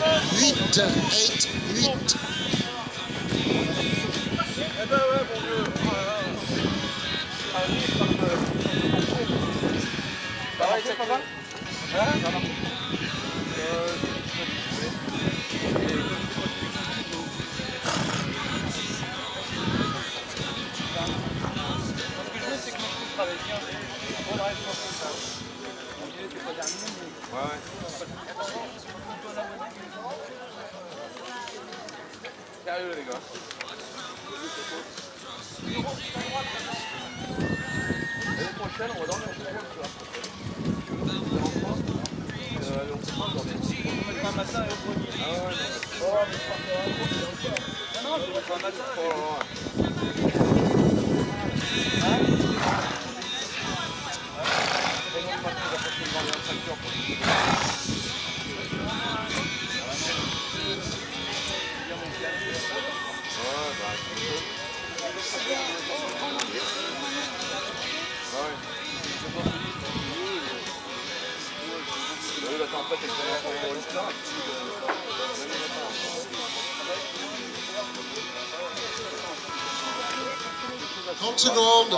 8, 8, 8. Eh ben ouais, mon vieux. Ça va, c'est pas mal? Hein? Ça marche. Ce que je veux, c'est que mon truc travaille bien. Bon, bref, je pense que ça. Mon milieu n'était pas terminé, mais. Ouais, ouais. Sérieux, les gars. L'année prochaine, on va dormir chez toi, tu vois. On peut pas dormir. On va mettre un matin et au premier. Ah ouais, non. Oh, mais je pense que non, je vais mettre un matin. Oh, Trente secondes.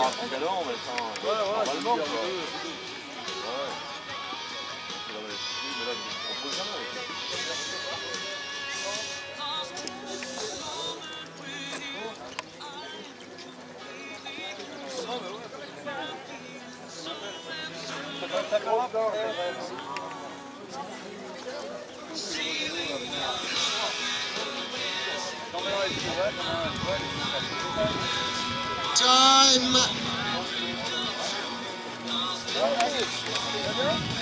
Time.